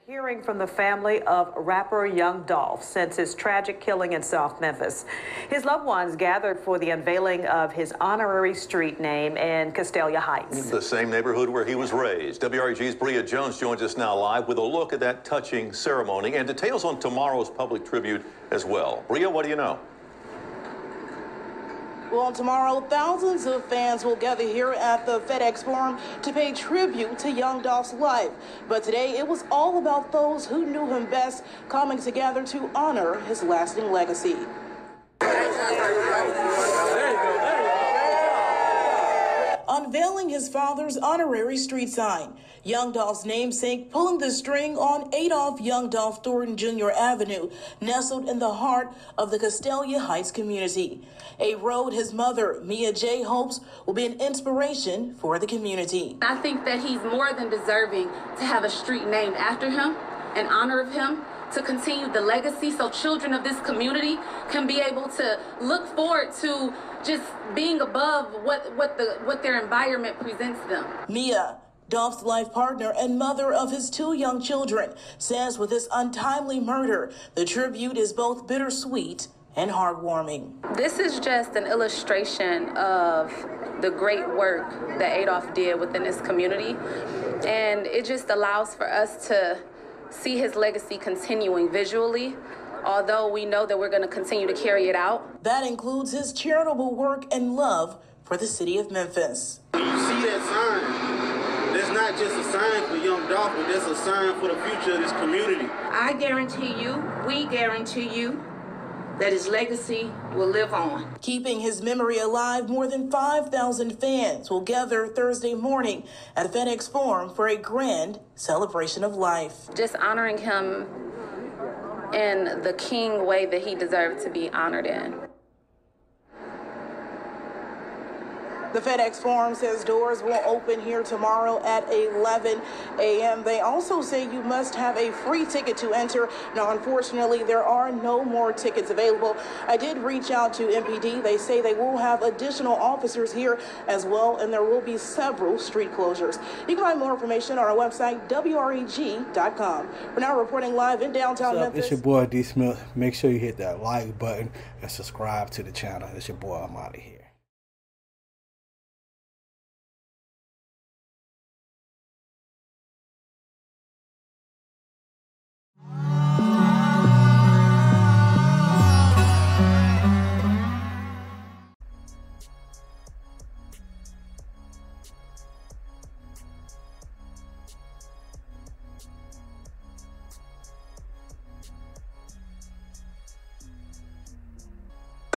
Hearing from the family of rapper Young Dolph since his tragic killing in South Memphis. His loved ones gathered for the unveiling of his honorary street name in Castalia Heights. The same neighborhood where he was raised. WREG's Bria Jones joins us now live with a look at that touching ceremony and details on tomorrow's public tribute as well. Bria, what do you know? Well, tomorrow, thousands of fans will gather here at the FedEx Forum to pay tribute to Young Dolph's life. But today, it was all about those who knew him best coming together to honor his lasting legacy. Unveiling his father's honorary street sign, Young Dolph's namesake pulling the string on Adolph Young Dolph Thornton Jr. Avenue, nestled in the heart of the Castalia Heights community. A road his mother, Mia J., hopes will be an inspiration for the community. I think that he's more than deserving to have a street named after him, in honor of him, to continue the legacy so children of this community can be able to look forward to just being above what their environment presents them. Mia, Dolph's life partner and mother of his two young children, says with this untimely murder, the tribute is both bittersweet and heartwarming. This is just an illustration of the great work that Adolph did within this community, and it just allows for us to see his legacy continuing visually, although we know that we're going to continue to carry it out. That includes his charitable work and love for the city of Memphis. When you see that sign, that's not just a sign for Young Dolph, but that's a sign for the future of this community. I guarantee you, we guarantee you, that his legacy will live on. Keeping his memory alive, more than 5,000 fans will gather Thursday morning at FedEx Forum for a grand celebration of life. Just honoring him in the king way that he deserved to be honored in. The FedEx Forum says doors will open here tomorrow at 11 a.m. They also say you must have a free ticket to enter. Now, unfortunately, there are no more tickets available. I did reach out to MPD. They say they will have additional officers here as well, and there will be several street closures. You can find more information on our website, WREG.com. For now, reporting live in downtown Memphis. It's your boy D. Smith. Make sure you hit that like button and subscribe to the channel. It's your boy. I'm out of here.